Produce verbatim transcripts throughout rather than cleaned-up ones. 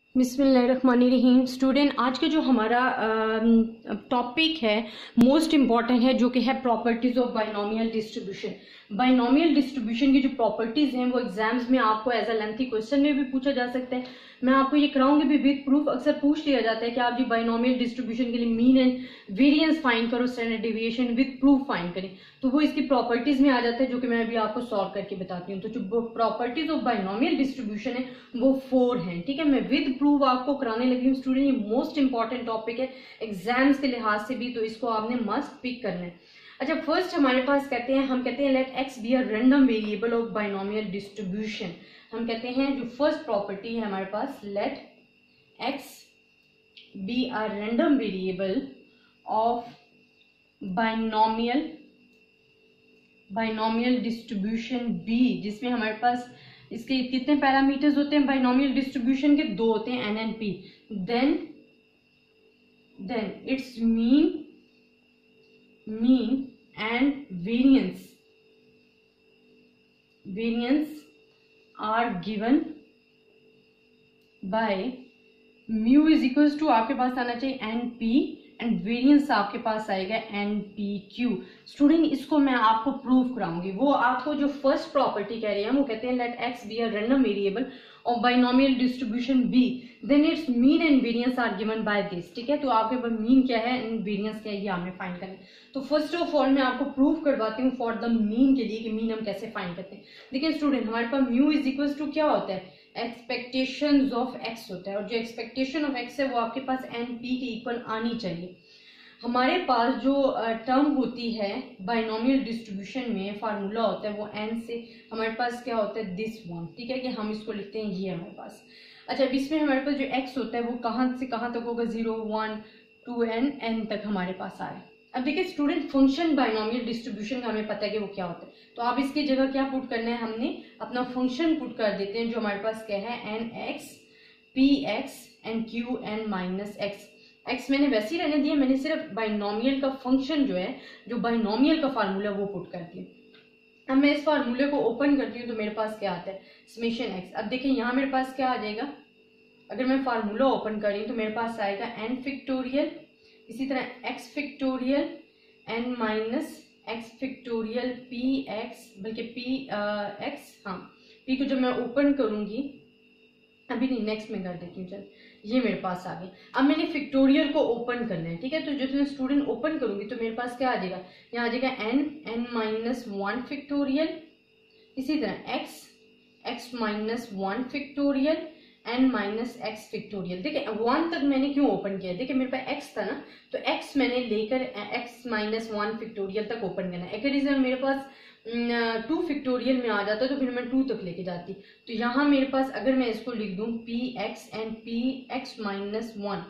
बिस्मिल्लाहिर्रहमानिर्रहीम। स्टूडेंट, आज का जो हमारा टॉपिक है मोस्ट इम्पॉर्टेंट है, जो कि है properties of binomial distribution. Binomial distribution की जो प्रॉपर्टीज हैं वो एग्जाम्स में आपको एज अ लेंथी क्वेश्चन में भी पूछा जा सकता है। मैं आपको ये कराऊंगी भी विद प्रूफ। अक्सर पूछ लिया जाता है कि आप जी बाइनोमियल डिस्ट्रीब्यूशन के लिए मीन एंड वेरिएंस फाइंड करो, standard deviation with proof find करें, तो वो इसकी प्रॉपर्टीज में आ जाता है, जो कि मैं अभी आपको सॉल्व करके बताती हूँ। तो जो प्रॉपर्टीज ऑफ बाइनोमियल डिस्ट्रीब्यूशन है वो फोर हैं, ठीक है। मैं विद प्रूफ आपको कराने लगी हूँ। स्टूडेंट, ये मोस्ट इंपॉर्टेंट टॉपिक है एग्जाम्स के लिहाज से भी, तो इसको आपने मस्ट पिक करना है। अच्छा, फर्स्ट हमारे पास कहते हैं हम कहते हैं let x be a random variable of binomial distribution. हम कहते हैं जो फर्स्ट प्रॉपर्टी है हमारे पास, let x be a random variable of binomial binomial distribution B, जिसमें हमारे पास इसके कितने पैरामीटर्स होते हैं बाइनोमियल डिस्ट्रीब्यूशन के? दो होते हैं, n and p. Then then its mean mean and variance variance are given by mu is equals to, आपके पास आना चाहिए एन पी, एंड वेरिएंस आपके पास आएगा एन पी क्यू। स्टूडेंट, इसको मैं आपको प्रूव कराऊंगी। वो आपको जो फर्स्ट प्रॉपर्टी कह रही है वो कहते हैं let x be a random variable of binomial distribution B, then its mean and variance are given by this, ठीक है। तो आपके पास मीन क्या है एंड वेरिएंस क्या है, ये आपने फाइंड करना है। तो फर्स्ट ऑफ ऑल मैं आपको प्रूव करवाती हूँ फॉर द मीन के लिए कि मीन हम कैसे फाइंड करते हैं। देखिए स्टूडेंट, हमारे पास म्यू इज इक्वल्स टू क्या होता है? एक्सपेक्टेशंस ऑफ एक्स होता है, और जो एक्सपेक्टेशन ऑफ एक्स है वो आपके पास एन पी के इक्वल आनी चाहिए। हमारे पास जो टर्म होती है बाइनोमियल डिस्ट्रीब्यूशन में, फार्मूला होता है वो एन से हमारे पास क्या होता है, दिस वन, ठीक है, कि हम इसको लिखते हैं ये हमारे पास। अच्छा, अब इसमें हमारे पास जो एक्स होता है वो कहाँ से कहाँ तक होगा? Zero, one, two n n तक हमारे पास आ रहा है। अब देखिए स्टूडेंट, फंक्शन बाइनोमियल डिस्ट्रीब्यूशन का हमें पता है कि वो क्या होता है, तो आप इसकी जगह क्या पुट करना है, हमने अपना फंक्शन पुट कर देते हैं, जो हमारे पास क्या है, n x p x and q n minus x. X मैंने वैसे ही रहने दिया, मैंने सिर्फ बाइनोमियल का फंक्शन जो है, जो बाइनोमियल का फार्मूला वो पुट कर दिया। अब मैं इस फार्मूले को ओपन करती हूँ तो मेरे पास क्या आता है, समेशन एक्स। अब देखिए यहाँ मेरे पास क्या आ जाएगा, अगर मैं फार्मूला ओपन कर रही हूँ तो मेरे पास आएगा एन फिक्टोरियल, इसी तरह x factorial n minus x factorial p x, बल्कि पी एक्स, हाँ पी को जब मैं ओपन करूंगी, अभी नहीं नेक्स्ट में कर देती हूँ, चल ये मेरे पास आ गया। अब मैंने फिक्टोरियल को ओपन करना है, ठीक है। तो जब मैं स्टूडेंट ओपन करूंगी तो मेरे पास क्या आ जाएगा, यहाँ आ जाएगा n n minus one factorial, इसी तरह x x minus one factorial n minus x factorial. देखिए वन तक मैंने क्यों ओपन किया, देखिए मेरे पास एक्स था ना, तो एक्स मैंने लेकर एक्स माइनस वन फिक्टोरियल तक ओपन करना है। एक रीजन मेरे पास टू फिक्टोरियल में आ जाता तो फिर मैं टू तक लेके जाती। तो यहाँ मेरे पास अगर मैं इसको लिख दूं p x and p x minus one,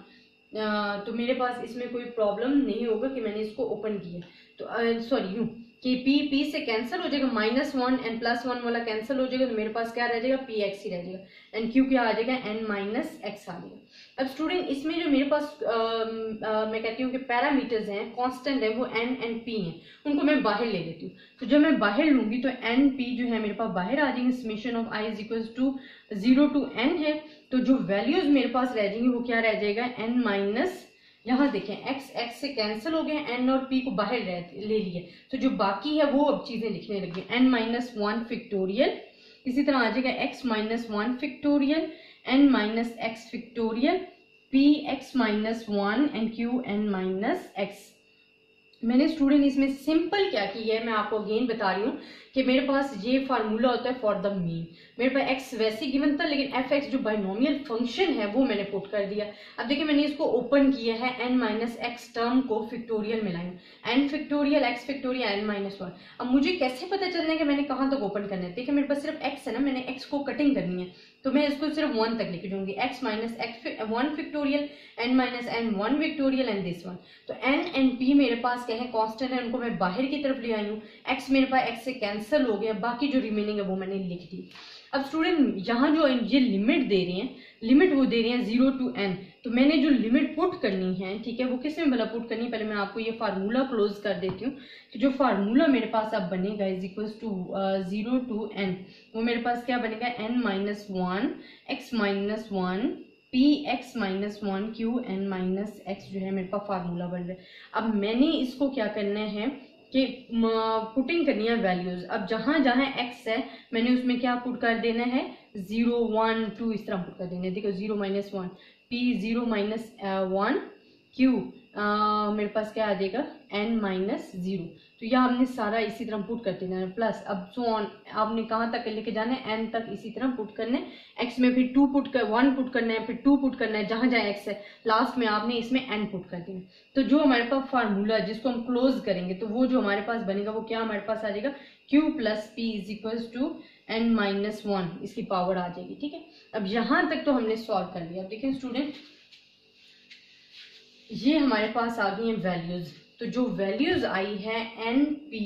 तो मेरे पास इसमें कोई प्रॉब्लम नहीं होगा कि मैंने इसको ओपन किया। तो सॉरी यूं कि पी पी से कैंसिल हो जाएगा, minus one and plus one वाला कैंसिल हो जाएगा, तो मेरे पास क्या रह जाएगा, पी एक्स ही रह जाएगा, एंड क्यू क्या आ जाएगा, एन माइनस एक्स आ जाएगा। अब स्टूडेंट, इसमें जो मेरे पास आ, आ, मैं कहती हूँ कि पैरामीटर्स हैं, कांस्टेंट है, वो एन एंड पी हैं, उनको मैं बाहर ले लेती हूँ। तो जब मैं बाहर लूंगी तो एन पी जो है मेरे पास बाहर आ जाएंगे, summation of i is equal to zero to n है। तो जो वैल्यूज मेरे पास रह जाएंगी वो क्या रह जाएगा, एन माइनस, यहाँ देखें एक्स एक्स से कैंसिल हो गए, एन और पी को बाहर ले लिए, तो जो बाकी है वो अब चीजें लिखने लगी, एन माइनस वन फिक्टोरियल, इसी तरह आ जाएगा x minus one factorial n minus x factorial p x minus one and q n minus x. मैंने स्टूडेंट इसमें सिंपल क्या की है, मैं आपको अगेन बता रही हूँ कि मेरे पास ये फार्मूला होता है फॉर द मीन। मेरे पास एक्स वैसे गिवन था, लेकिन एफ एक्स जो बाइनोमियल फंक्शन है वो मैंने पुट कर दिया। अब देखिए मैंने इसको ओपन किया है, एन माइनस एक्स टर्म को फिक्टोरियल में लाऊं, n factorial x factorial n minus one. अब मुझे कैसे पता चलना है कि मैंने कहाँ तक ओपन करना है? देखिए मेरे पास सिर्फ एक्स है ना, मैंने एक्स को कटिंग करनी है, तो मैं इसको सिर्फ वन तक लेके जाऊंगी, x minus x one factorial n minus n one factorial and this one. तो एन एंड पी मेरे पास क्या है, कांस्टेंट है, उनको मैं बाहर की तरफ ले आई हूँ। एक्स मेरे पास एक्स से कैंसिल हो गया, बाकी जो रिमेनिंग है वो मैंने लिख दी। अब स्टूडेंट यहाँ जो ये लिमिट दे रही हैं, लिमिट वो दे रही है जीरो टू एन, तो मैंने जो लिमिट पुट करनी है, ठीक है, वो किस में भला पुट करनी है, पहले मैं आपको ये फार्मूला क्लोज कर देती हूँ। कि जो फार्मूला मेरे पास अब बनेगा is equal to zero to n, वो मेरे पास क्या बनेगा, n minus one x minus one p x minus one q n minus x जो है मेरे पास फार्मूला बन रहा है। अब मैंने इसको क्या करना है कि पुटिंग करनी है वैल्यूज। अब जहां जहां एक्स है मैंने उसमें क्या पुट कर देना है, जीरो वन टू इस तरह पुट कर देना है। देखो zero minus one, p zero minus one q मेरे पास क्या आ जाएगा एन माइनस जीरो। तो यह हमने सारा इसी तरह पुट कर देना है। प्लस अब सो ऑन आपने कहाँ तक लेके जाना है, एन तक इसी तरह पुट करना है। एक्स में फिर टू पुट कर वन पुट करना है, फिर टू पुट करना है, जहां जहां एक्स है लास्ट में आपने इसमें एन पुट कर देना। तो जो हमारे पास फार्मूला जिसको हम क्लोज करेंगे तो वो जो हमारे पास बनेगा वो क्या हमारे पास आ जाएगा, q plus p is equal to n minus one, इसकी पावर आ जाएगी। ठीक है, अब यहां तक तो हमने सॉल्व कर लिया। अब देखिए स्टूडेंट, ये हमारे पास आ गई है वैल्यूज। तो जो वैल्यूज आई है n p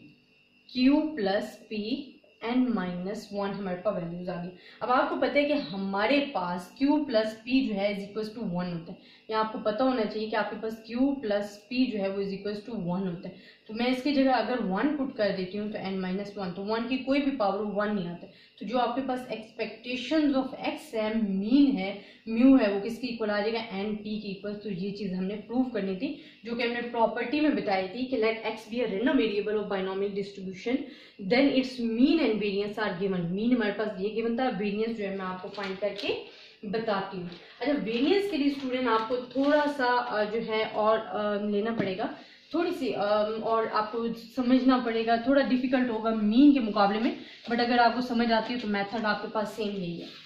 q plus p n minus one हमारे पास वैल्यूज आ गई। अब आपको पता है कि हमारे पास क्यू प्लस पी जो है इज इक्वल टू वन होता है। या आपको पता होना चाहिए कि आपके पास क्यू प्लस पी जो है वो इज इक्वल टू वन होता है। तो मैं इसकी जगह अगर वन पुट कर देती हूँ तो एन माइनस वन, तो वन की कोई भी पावर वन नहीं आता। तो जो आपके पास एक्सपेक्टेशंस ऑफ एक्स है, मीन है, म्यू है, वो किसकी इक्वल आ जाएगा, एन पी की इक्वल। तो ये चीज हमने प्रूव करनी थी, जो कि हमने प्रॉपर्टी में बताई थी कि let x be a random variable of binomial distribution then its mean and variance are given. Mean हमारे पास ये गिवन था, वेरिएंस जो है मैं आपको फाइंड करके बताती हूँ। अच्छा, वेरिएंस के लिए स्टूडेंट आपको थोड़ा सा जो है और लेना पड़ेगा, थोड़ी सी और आपको समझना पड़ेगा, थोड़ा डिफिकल्ट होगा मीन के मुकाबले में, बट अगर आपको समझ आती है तो मेथड आपके पास सेम यही है।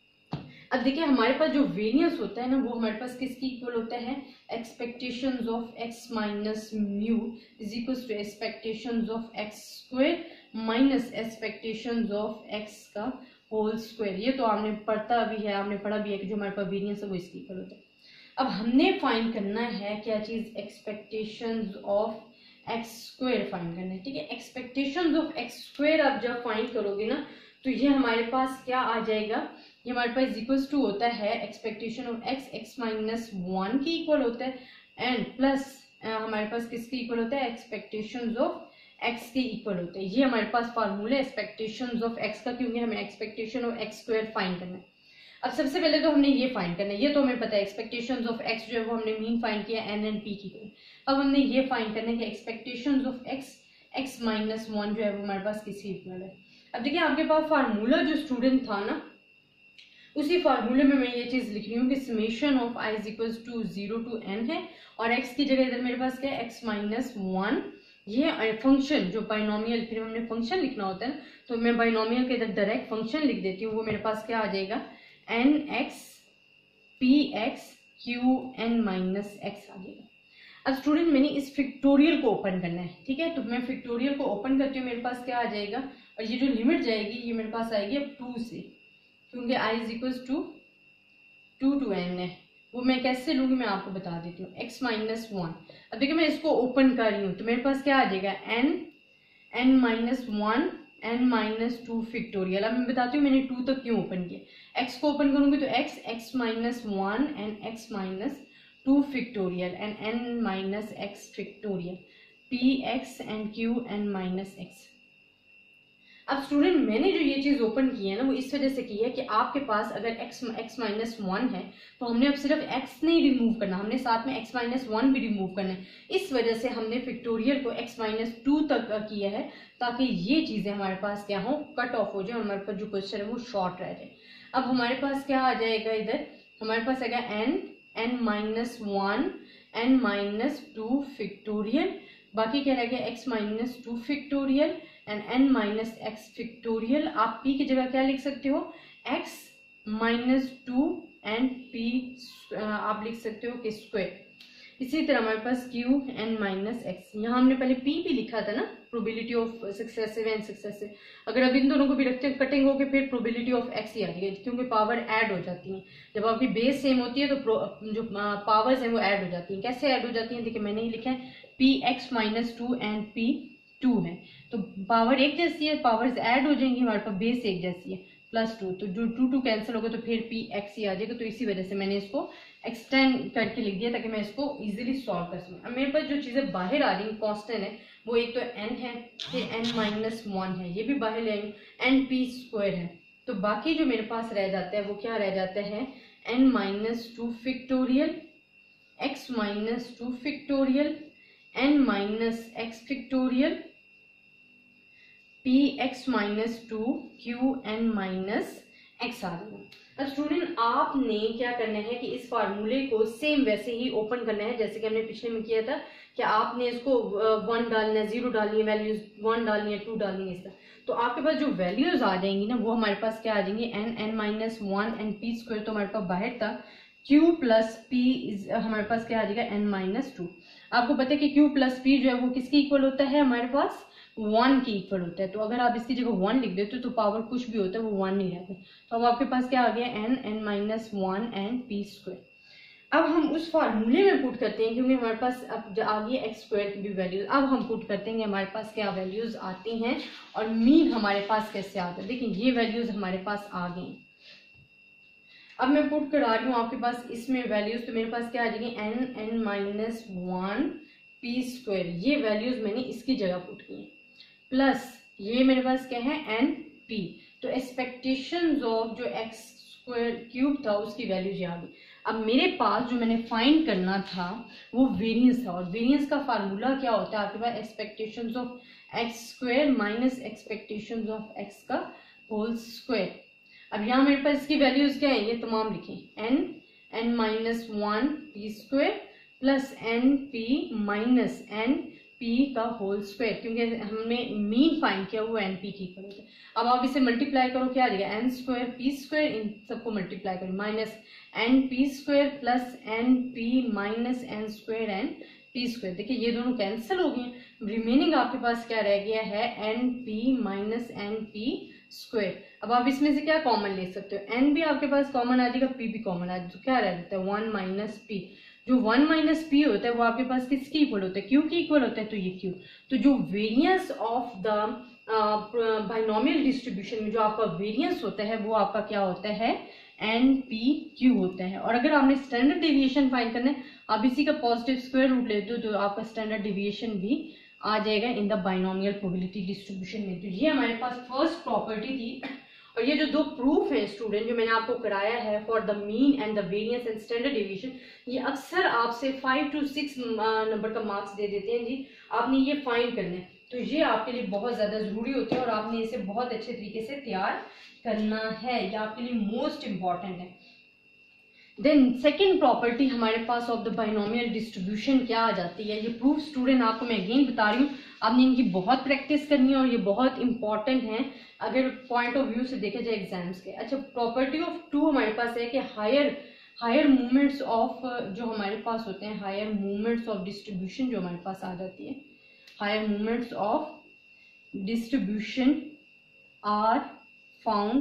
अब देखिए हमारे पास जो वेरिएंस होता है ना वो हमारे पास किसकी इक्वल होता है, expectations of x minus mu is equal to expectations of x square minus expectations of x का होल स्क्वायर। ये तो आपने पढ़ता भी है, आपने पढ़ा भी है कि जो हमारे पास वेरिएंस है वो इसकी इक्वल होता है। अब हमने फाइंड करना है क्या चीज, expectations of x square find करना है। ठीक है, एक्सपेक्टेशंस ऑफ एक्स स्क्वायर आप जब फाइंड करोगे ना तो ये हमारे पास क्या आ जाएगा, ये हमारे पास इक्वल्स टू होता है expectation of x x minus one की इक्वल होता है एंड प्लस हमारे पास किसकी इक्वल होता है, एक्सपेक्टेशंस ऑफ एक्स के इक्वल होते हैं। ये हमारे पास फार्मूला एक्सपेक्टेशंस ऑफ एक्स का, क्योंकि हमें expectation of x square find करना है। अब सबसे पहले तो हमने ये फाइंड करना है, ये तो हमें पता है एक्सपेक्टेशंस ऑफ एक्स जो है वो हमने मीन फाइंड किया एन एंड पी की। अब हमने ये फाइंड करना है कि expectations of x x minus one जो है वो हमारे पास किसकी इक्वल है। अब देखिए आपके पास फार्मूला जो स्टूडेंट था ना, उसी फार्मूले में मैं ये चीज लिख रही हूँ कि summation of i is equal to zero to n है और एक्स की जगह इधर मेरे पास क्या है, एक्स माइनस वन। ये फंक्शन जो बाइनोमियल, फिर हमने फंक्शन लिखना होता है तो मैं बाइनोमियल के इधर डायरेक्ट फंक्शन लिख देती हूँ। वो मेरे पास क्या आ जाएगा, n x p x q n minus x आ जाएगा। अब स्टूडेंट मैंने इस फैक्टोरियल को ओपन करना है। ठीक है, तो मैं फैक्टोरियल को ओपन करती हूँ, मेरे पास क्या आ जाएगा, और ये जो लिमिट जाएगी ये मेरे पास आएगी अब टू से, क्योंकि i is equal to two to n है। वो मैं कैसे लूंगी मैं आपको बता देती हूँ, एक्स माइनस वन। अब देखिए मैं इसको ओपन कर रही हूँ तो मेरे पास क्या आ जाएगा, n n minus one n minus two factorial. अब मैं बताती हूँ मैंने टू तक क्यों ओपन किया। एक्स को ओपन करूंगी तो x x minus one and x minus two factorial and n minus x factorial, p x and q n minus x. अब स्टूडेंट मैंने जो ये चीज ओपन की है ना वो इस वजह से की है कि आपके पास अगर x x माइनस वन है तो हमने अब सिर्फ x नहीं रिमूव करना, हमने साथ में x माइनस वन भी रिमूव करना है। इस वजह से हमने फैक्टोरियल को x माइनस टू तक किया है ताकि ये चीजें हमारे पास क्या हो, कट ऑफ हो जाए, हमारे पास जो क्वेश्चन है वो शॉर्ट रह जाए। अब हमारे पास क्या आ जाएगा, इधर हमारे पास आएगा n n minus one n minus two factorial, बाकी क्या रह गया x minus two factorial and n minus x factorial. आप p की जगह क्या लिख सकते हो, x minus two and p आप लिख सकते हो कि स्क्वायर। इसी तरह हमारे पास q n माइनस एक्स, यहाँ हमने पहले p भी लिखा था ना, probability of successive and successive. अगर अब इन दोनों को भी रखते कटिंग होके फिर प्रोबेबिलिटी ऑफ x ही आ रही है, क्योंकि पावर ऐड हो जाती है। जब आपकी बेस सेम होती है तो जो पावर्स हैं वो ऐड हो जाती हैं। कैसे ऐड हो जाती हैं, देखिए मैंने ही लिखा है p x minus two and p two है, तो पावर एक जैसी है, पावर्स ऐड हो जाएंगी, हमारे पास बेस एक जैसी है प्लस टू, तो जो टू टू कैंसिल होगा तो फिर पी एक्स ही आ जाएगा। तो इसी वजह से मैंने इसको एक्सटेंड करके लिख दिया ताकि मैं इसको इजीली सॉल्व कर सकूँ। अब मेरे पास जो चीजें बाहर आ रही कांस्टेंट है वो एक तो n है, फिर n माइनस वन है, ये भी बाहर ले आई, एन पी स्क्वायर है। तो बाकी जो मेरे पास रह जाता है वो क्या रह जाता है, n minus two factorial, x minus two factorial, n minus x factorial, p x minus two, q n minus x आ रहा है। अब स्टूडेंट आपने क्या करना है कि इस फार्मूले को सेम वैसे ही ओपन करना है जैसे कि हमने पिछले में किया था कि आपने इसको वन डालना है, जीरो डालनी है, वैल्यूज वन डालनी है, टू डालनी है, इस तरह। तो आपके पास जो वैल्यूज आ जाएंगी ना वो हमारे पास क्या आ जाएंगी, n n minus one n p square तो हमारे पास बाहर था, क्यू प्लस पी इज हमारे पास क्या आ जाएगा एन माइनस टू। आपको पता है कि क्यू प्लस पी जो है वो किसके इक्वल होता है, हमारे पास वन की इक्वल होता है। तो अगर आप इसकी जगह वन लिख देते हो तो पावर कुछ भी होता है वो वन नहीं रहता। तो अब आपके पास क्या आ गया, n n minus one n p square. अब हम उस फार्मूले में पुट करते हैं क्योंकि हमारे पास अब आ गई एक्स स्क्वायर की भी वैल्यूज। अब हम पुट करते हैं हमारे पास क्या वैल्यूज आती हैं और मीन हमारे पास कैसे आता है। देखिए ये वैल्यूज हमारे पास आ गई। अब मैं पुट करा रही हूँ आपके पास इसमें वैल्यूज, तो मेरे पास क्या आ जाएगी, n n minus one p square. ये वैल्यूज मैंने इसकी जगह पुट की प्लस ये मेरे पास क्या है, एन पी। तो एक्सपेक्टेशंस ऑफ जो एक्स स्क्वायर क्यूब था उसकी वैल्यूज आ गई। अब मेरे पास जो मैंने फाइंड करना था वो वेरिएंस था, और वेरिएंस का फार्मूला क्या होता है आपके पास, expectations of x square minus expectations of x का होल स्क्वायर। अब यहाँ मेरे पास इसकी वैल्यूज क्या है, ये तमाम लिखें, n n minus one p square plus n p minus n p का होल स्क्वायर, क्योंकि हमने मीन फाइंड किया वो एन पी की इक्वल होता है। अब आप इसे मल्टीप्लाई करो, क्या आ जाएगा, एन स्क्वायर पी स्क्वायर, इन सबको मल्टीप्लाई करो, minus n p square plus n p minus n square n p square. देखिए ये दोनों कैंसिल हो गए, रिमेनिंग आपके पास क्या रह गया है, n p minus n p square. अब आप इसमें से क्या कॉमन ले सकते हो, एन भी आपके पास कॉमन आ जाएगा, पी भी कॉमन आ जाएगा, तो क्या रह जाता है, वन माइनस पी। जो वन माइनस पी होता है वो आपके पास किसकी इक्वल होता है, क्यू की इक्वल होता है, तो ये क्यू। तो जो variance of the binomial distribution में जो आपका वेरिएंस होता है वो आपका क्या होता है, एन पी क्यू होता है। और अगर आपने स्टैंडर्ड डेविएशन फाइंड करना है, आप इसी का पॉजिटिव स्क्वायर रूट लेते हो तो आपका स्टैंडर्ड डेविएशन भी आ जाएगा in the binomial probability distribution में। तो ये हमारे पास फर्स्ट प्रॉपर्टी थी। और ये जो दो प्रूफ है स्टूडेंट जो मैंने आपको कराया है for the mean and the variance and standard deviation, ये अक्सर आपसे फाइव टू सिक्स नंबर का मार्क्स दे देते हैं जी, आपने ये फाइंड करना है। तो ये आपके लिए बहुत ज़्यादा ज़रूरी होते हैं और आपने इसे बहुत अच्छे तरीके से तैयार करना है, ये आपके लिए मोस्ट इम्पॉर्टेंट है। देन सेकेंड प्रॉपर्टी हमारे पास ऑफ द बाइनोमियल डिस्ट्रीब्यूशन क्या आ जाती है, ये प्रूफ स्टूडेंट आपको मैं अगेन बता रही हूँ, आपने इनकी बहुत प्रैक्टिस करनी है और ये बहुत इंपॉर्टेंट है अगर पॉइंट ऑफ व्यू से देखे जाए एग्जाम्स के। अच्छा, प्रॉपर्टी ऑफ टू हमारे पास है कि हायर हायर मूवमेंट्स ऑफ जो हमारे पास होते हैं, हायर मूवमेंट्स ऑफ डिस्ट्रीब्यूशन जो हमारे पास आ जाती है, higher movements of distribution are found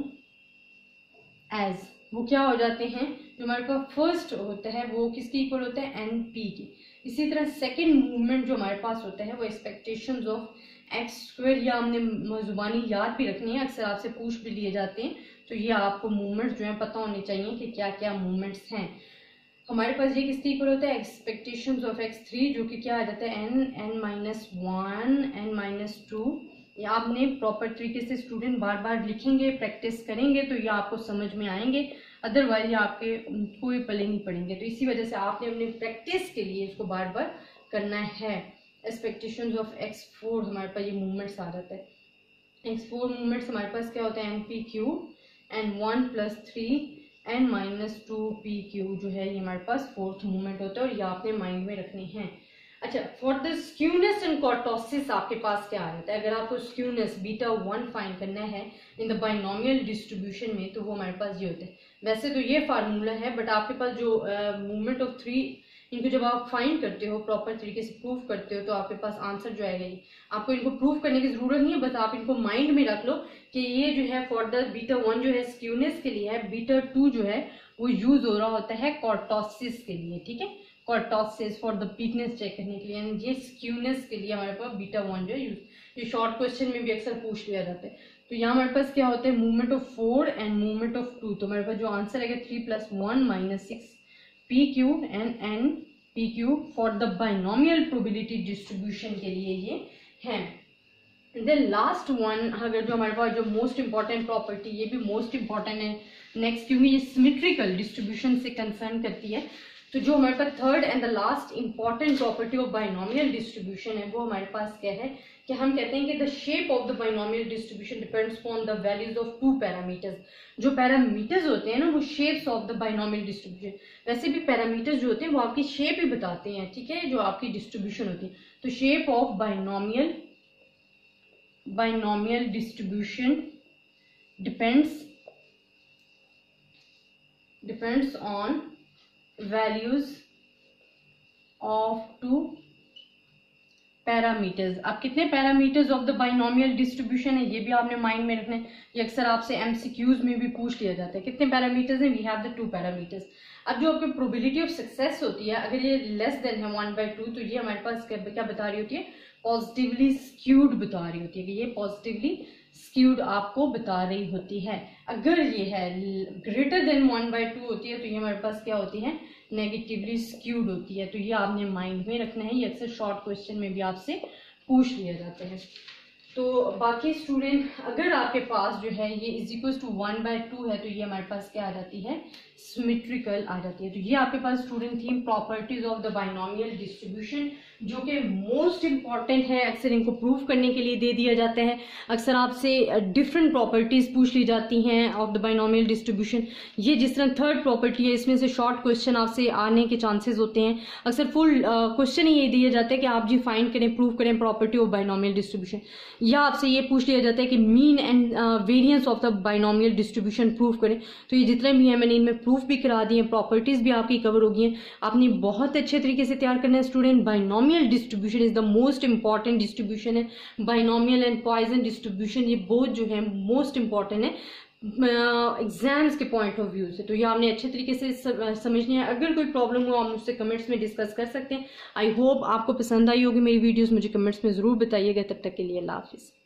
as, वो क्या हो जाते हैं, जो हमारे पास फर्स्ट होता है वो किसकी इक्वल होता है, एन पी की। इसी तरह सेकेंड मूवमेंट जो हमारे पास होता है वो एक्सपेक्टेशंस ऑफ एक्स स्क्वायर, या हमने जुबानी याद भी रखनी है, अक्सर आपसे पूछ भी लिए जाते हैं, तो ये आपको मूवमेंट्स जो है पता होने चाहिए कि क्या क्या मूवमेंट्स हैं। हमारे पास ये किसकी इक्वल होता है, एक्सपेक्टेशंस ऑफ एक्स थ्री, जो कि क्या आ जाता है, n n minus one n minus two. ये आपने प्रॉपर तरीके से स्टूडेंट बार बार लिखेंगे, प्रैक्टिस करेंगे तो ये आपको समझ में आएंगे, अदरवाइज ये आपके कोई पले नहीं पड़ेंगे। तो इसी वजह से आपने अपने प्रैक्टिस के लिए इसको बार बार करना है। एक्सपेक्टेशंस ऑफ एक्स फोर हमारे पास ये मूवमेंट्स आ जाता है, एक्स फोर मूवमेंट्स हमारे पास क्या होता है, n p q n one plus three n minus two p q, जो है ये हमारे पास फोर्थ मूवमेंट होता है और ये आपने माइंड में रखने हैं। अच्छा, for the skewness and kurtosis आपके पास क्या आ जाता है, अगर आपको स्क्यूनेस बीटा वन फाइंड करना है इन द बाइनोमियल डिस्ट्रीब्यूशन में तो वो हमारे पास ये होता है। वैसे तो ये फार्मूला है बट आपके पास जो मूवमेंट ऑफ थ्री, इनको जब आप फाइंड करते हो प्रॉपर तरीके से प्रूव करते हो तो आपके पास आंसर जो आएगा ये, आपको इनको प्रूव करने की जरूरत नहीं है, बस आप इनको माइंड में रख लो कि ये जो है फॉर द बीटा वन जो है स्क्यूनेस के लिए है, बीटा टू जो है वो यूज हो रहा होता है कर्टोसिस के लिए, ठीक है, kurtosis for the weakness check करने के लिए, ये स्क्यूनेस के लिए हमारे पास बीटा वन जो है यूज, ये शॉर्ट क्वेश्चन में भी अक्सर पूछ लिया जाता है। तो यहाँ हमारे पास क्या होता है, movement of four and movement of two, तो हमारे पास जो आंसर है three plus one minus six p q and n p q for the binomial probability distribution के लिए ये है। देन लास्ट वन, अगर जो हमारे पास जो मोस्ट इंपॉर्टेंट प्रॉपर्टी, ये भी मोस्ट इंपॉर्टेंट है नेक्स्ट क्योंकि ये सिमेट्रिकल डिस्ट्रीब्यूशन से कंसर्न करती है। तो जो हमारे पास third and the last important property of binomial distribution है वो हमारे पास क्या है कि हम कहते हैं कि the shape of the binomial distribution depends upon the values of two parameters. जो पैरामीटर्स होते हैं ना वो shapes of the binomial distribution, वैसे भी पैरामीटर्स जो होते हैं वो आपकी शेप ही बताते हैं, ठीक है, जो आपकी डिस्ट्रीब्यूशन होती है। तो shape of binomial binomial distribution depends depends on values of two parameters. अब कितने parameters of the binomial distribution है ये भी आपने माइंड में रखना है, ये अक्सर आपसे एमसीक्यूज में भी पूछ लिया जाता है। कितने पैरामीटर्स हैं? We have the two parameters. अब जो आपकी प्रोबेबिलिटी ऑफ सक्सेस होती है, अगर ये लेस देन है वन बाई टू, तो ये हमारे पास क्या बता रही होती है? पॉजिटिवली स्क्यूड बता रही होती है कि ये पॉजिटिवली स्क्यूड आपको बता रही होती है। अगर ये है greater than one by two होती है तो ये हमारे पास क्या होती है? नेगेटिवली स्क्यूड होती है। तो ये आपने माइंड में रखना है, ये अक्सर शॉर्ट क्वेश्चन में भी आपसे पूछ लिया जाते हैं। तो बाकी स्टूडेंट, अगर आपके पास जो है ये is equal to one by two है तो ये हमारे पास क्या आ जाती है? सिमेट्रिकल आ जाती है। तो ये आपके पास student three properties of the binomial distribution, जो कि मोस्ट इंपॉर्टेंट है, अक्सर इनको प्रूव करने के लिए दे दिया जाता है। अक्सर आपसे डिफरेंट प्रॉपर्टीज पूछ ली जाती हैं ऑफ द बाइनोमियल डिस्ट्रीब्यूशन। ये जिस तरह थर्ड प्रॉपर्टी है इसमें से शॉर्ट क्वेश्चन आपसे आने के चांसेस होते हैं। अक्सर फुल क्वेश्चन ही ये दिया जाता है कि आप जी फाइंड करें, प्रूव करें प्रॉपर्टी ऑफ बाइनोमियल डिस्ट्रीब्यूशन, या आपसे ये पूछ लिया जाता है कि mean and variance of the binomial distribution prove करें। तो ये जितने भी हैं मैंने इनमें प्रूफ भी करा दिए, प्रॉपर्टीज भी आपकी कवर होगी हैं। आपने बहुत अच्छे तरीके से तैयार करना है student. Binomial distribution is the most important distribution है। बाइनोमियल एंड पॉइसन डिस्ट्रीब्यूशन ये बोथ जो है मोस्ट इंपॉर्टेंट है एग्जाम्स uh, के पॉइंट ऑफ व्यू से। तो ये आपने अच्छे तरीके से समझना है। अगर कोई प्रॉब्लम हो आप मुझसे कमेंट्स में डिस्कस कर सकते हैं। आई होप आपको पसंद आई होगी मेरी वीडियोस, मुझे कमेंट्स में ज़रूर बताइएगा। तब तक के लिए अल्लाह हाफिज़।